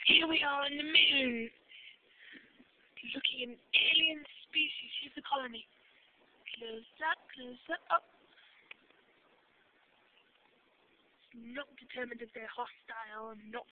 Here we are on the moon. Looking at an alien species. Here's the colony. Closer up. Not determined if they're hostile, not